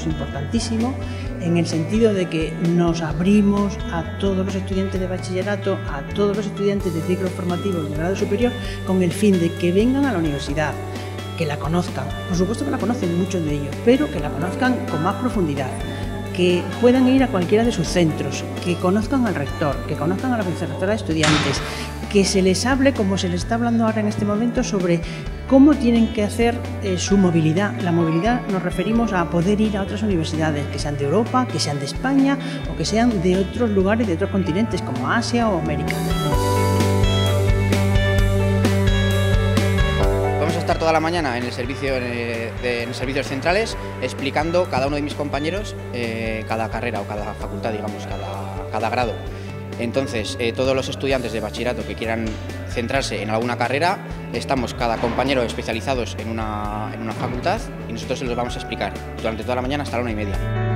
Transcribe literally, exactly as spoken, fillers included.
importantísimo en el sentido de que nos abrimos a todos los estudiantes de bachillerato, a todos los estudiantes de ciclos formativos de grado superior, con el fin de que vengan a la universidad, que la conozcan. Por supuesto que la conocen muchos de ellos, pero que la conozcan con más profundidad, que puedan ir a cualquiera de sus centros, que conozcan al rector, que conozcan a la vicerrectora de estudiantes, que se les hable, como se les está hablando ahora en este momento, sobre cómo tienen que hacer eh, su movilidad. La movilidad nos referimos a poder ir a otras universidades, que sean de Europa, que sean de España o que sean de otros lugares, de otros continentes, como Asia o América. Vamos a estar toda la mañana en el servicio, en, el, de, en los servicios centrales, explicando cada uno de mis compañeros eh, cada carrera o cada facultad, digamos, cada, cada grado. Entonces, eh, todos los estudiantes de bachillerato que quieran centrarse en alguna carrera, estamos cada compañero especializados en una, en una facultad y nosotros se los vamos a explicar durante toda la mañana hasta la una y media.